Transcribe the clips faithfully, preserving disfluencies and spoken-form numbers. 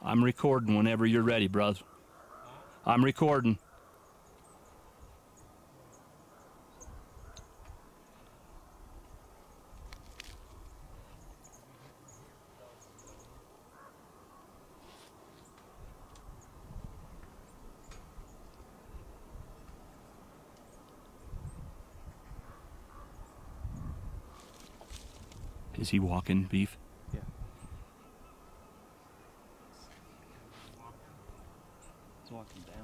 I'm recording whenever you're ready, brother. I'm recording. Is he walking, Beef? Yeah. He's walking down.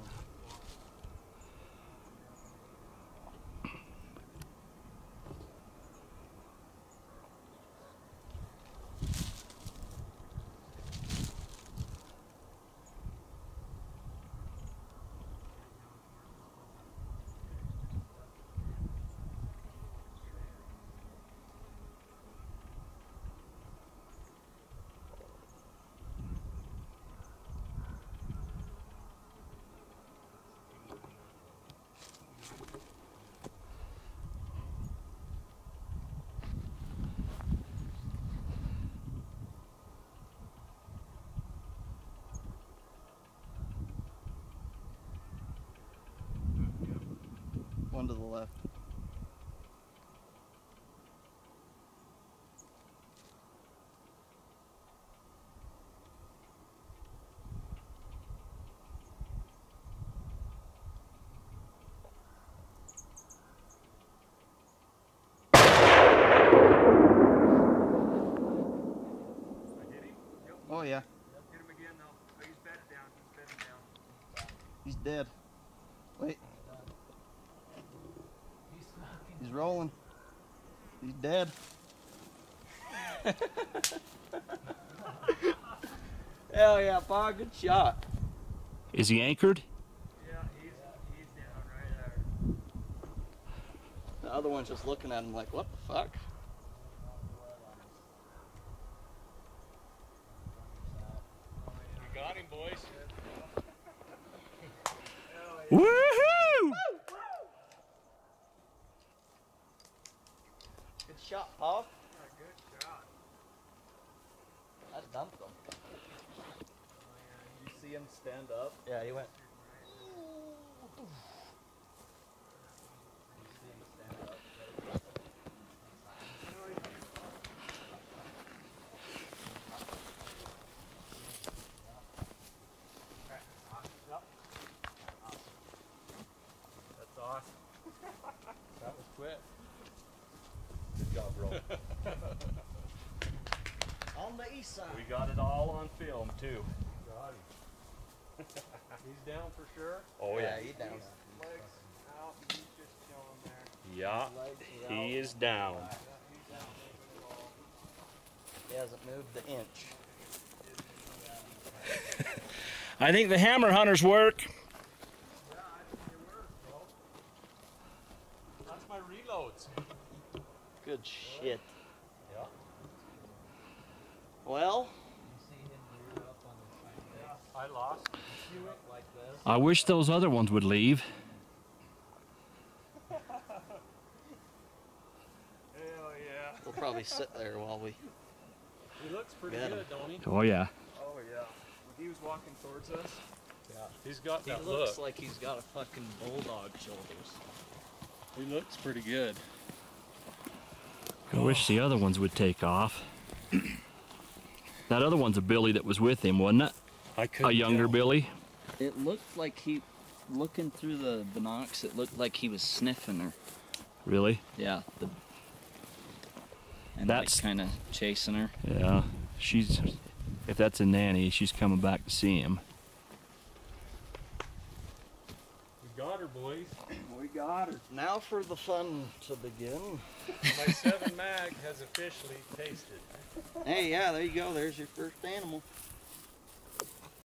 One to the left. Oh yeah. Hit him again though. Oh, he's bedded down. He's bedded down. He's dead. Wait. He's rolling. He's dead. Hell yeah, Pa, good shot. Is he anchored? Yeah, he's he's down right there. The other one's just looking at him like, what the fuck? We got him, boys. Woohoo! Good shot, Pa. Good shot. I dumped him. You see him stand up? Yeah, he went. That's awesome. That was quick. Good job, bro. On the east side. We got it all on film too. Got him. He's down for sure. Oh yeah, he's down. Legs out, and he's just chilling there. Yeah, he is down. Yeah, he's down moving at all. He hasn't moved the inch. I think the hammer hunters work. Yeah, I think they work, bro. That's my reloads. Good shit. Yeah. Well, I lost. I wish those other ones would leave. Hell yeah. we'll probably sit there while we. He looks pretty Get him. good, don't he? Oh yeah. Oh yeah. He was walking towards us. Yeah. He's got He that looks look. like he's got a fucking bulldog shoulders. He looks pretty good. I wish the other ones would take off. That other one's a Billy that was with him, wasn't it? I A younger tell. Billy? It looked like he, looking through the binocs, it looked like he was sniffing her. Really? Yeah. The, and That's- like kind of chasing her. Yeah. She's, if that's a nanny, she's coming back to see him. We got her, boys. We got her. Now for the fun to begin. My seven mag has officially tasted. Hey, yeah, there you go. There's your first animal.